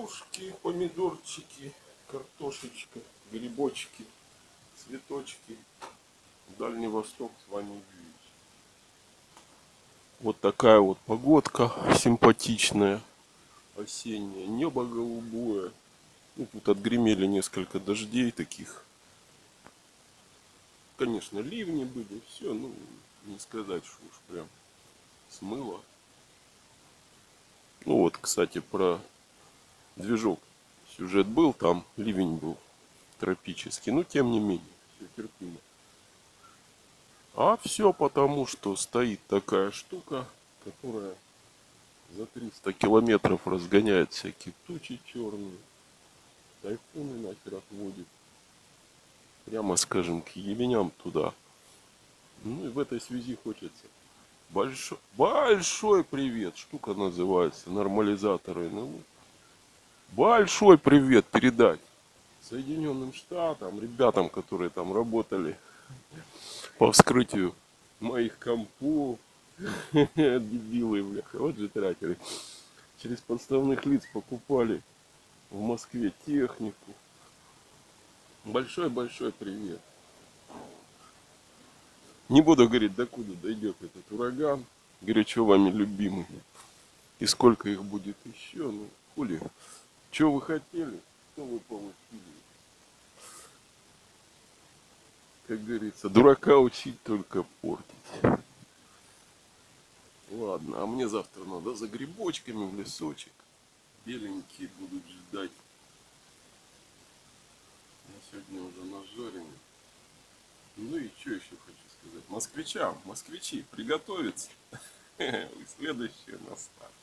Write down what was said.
петрушки, помидорчики, картошечка, грибочки, цветочки. Дальний Восток с вами увидеть. Вот такая вот погодка симпатичная, осенняя. Небо голубое. Ну, тут отгремели несколько дождей таких. Конечно, ливни были, все, ну, не сказать, что уж прям смыло. Ну вот, кстати, про движок. Сюжет был, там ливень был тропический, но тем не менее, все терпимо. А все потому, что стоит такая штука, которая за 300 километров разгоняет всякие тучи черные, тайфуны нахер отводит. Прямо, скажем, к ебеням туда. Ну и в этой связи хочется большой привет. Штука называется нормализаторы НЛО. Большой привет передать Соединенным Штатам, ребятам, которые там работали по вскрытию моих компов. Дебилы, бляха, вот же тратили. Через подставных лиц покупали в Москве технику. Большой-большой привет. Не буду говорить, докуда дойдет этот ураган. Горячо вами любимый. И сколько их будет еще. Ну, хули. Что вы хотели, что вы получили. Как говорится, дурака учить только портить. Ладно, а мне завтра надо за грибочками в лесочек. Беленькие будут ждать. Я сегодня уже нажаренный. Ну и что еще хочу сказать. Москвичам, москвичи, приготовиться. Вы следующие на старт.